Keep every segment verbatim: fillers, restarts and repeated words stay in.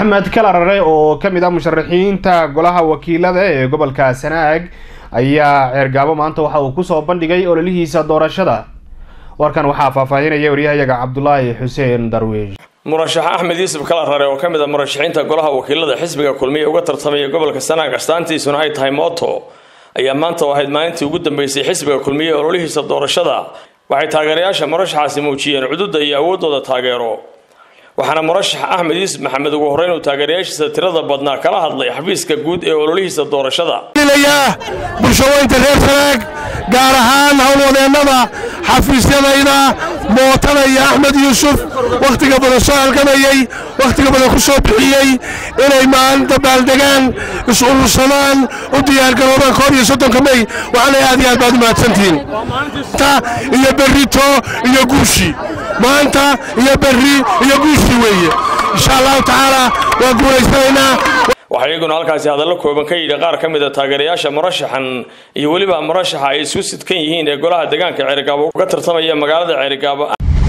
محمد كلارري oo kamid ah musharaxiinta golaha wakiilada ee gobolka Sanaag ayaa ceergaabo maanta waxa uu ku soo bandhigay ololihiisa doorashada warkan waxa faahfaahinaya wariyahayaga Cabdullaahi Xuseen Darwiish murashax Axmed Yuusuf Kalaarare oo kamid ah murashaxiinta golaha wakiilada xisbiga kulmiye uga tartamaya gobolka Sanaag astaantiisuna ay tahay mooto ayaa maanta wahayd maalintii ugu dambeysay xisbiga kulmiye ololihiisa doorashada waxay taageerayaasha murashaxaasi muujiyeen cududda iyo awoodooda taageero waxaana murashax Axmed Yuusuf Maxamed ugu horeyn uu taageerayaashiisa tirada badnaa kala hadlay xafiiska guud ee ololihiisa doorashada bulshooyinka reer Sanaag gaar ahaan hawlwadeennada xafiisyadayda mootada iyo Axmed Yuusuf waqtiga badan soo halgamayay waqtiga badan ku soo bixiyay inay maalinta baaldegaan is-urursadaan u diyaargaroobaan koob iyo soddonka May waxaana aad iyo aad baad u mahadsantihiin ta iyo berrito iyo guushi maanta iyo berri iyo guushi weeye insha Allah taala waa guulaysanayna waxay iyaguna halkaasi hadallo kooban ka yidhi qaar ka mid ah taageerayaasha murashaxan iyo weliba murashaxa ay isku sidkan yihiin ee golaha deegaanka Ceergaabo uga tartamaya magaalada Ceergaabo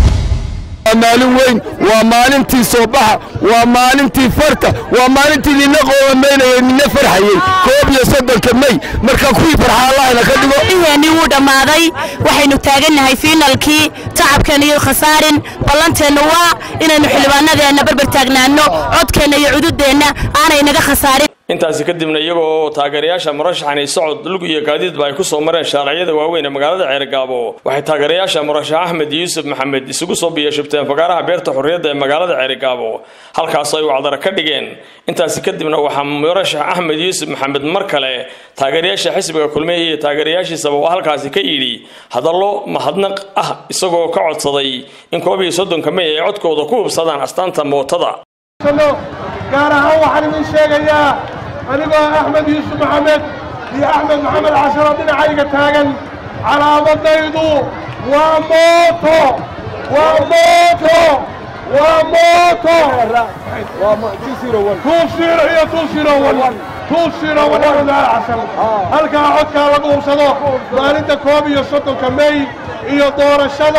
maalin weyn waa maalintii soo baxa waa maalintii farta waa maalintii nina qoomeynay nina farxayay koob iyo soddonka May marka ku farxa Allah ka dhigo inani uu dhamaaday waxaynu taaganahay finalkii tacabkan iyo khasaarin ballanteena waa inaynu xilbaanadeena barbar taagnaano codkeena iyo cududeena aanay naga khasaarin intaasi kadibna iyagoo taageerayaasha murashaxan ay socod lug iyo gaadiid ba ay ku soo mareen shaariciyada waaweyn ee magaalada Ceergaabo waxay taageerayaasha murashax Axmed Yuusuf Maxamed isugu soo biyashubteen fagaaraha beerta xurriyadda ee magaalada Ceergaabo halkaas ay wacdara ka dhigeen intaasi kadibna waxa murashax Axmed Yuusuf Maxamed mar kale taageerayaasha xisbiga kulmiye iyo taageerayaashiisa oo halkaasi ka yiri hadallo mahadnaq ah isagoo ka codsaday in koob iyo soddonka May ay codkooda ku hubsadaan astaanta mootada gaar ahaan waxaan idin sheegayaa anigoo Axmed Yuusuf Maxamed iyo Axmed Maxamed Casharo dhinacayga taagan calaamadaydu waa mooto waa mooto waa mooto tuusiro iyo tuusiro tuusiro wadaal casal halkaa codkaa lagu hubsado maalinta koob iyo soddonka May iyo doorashada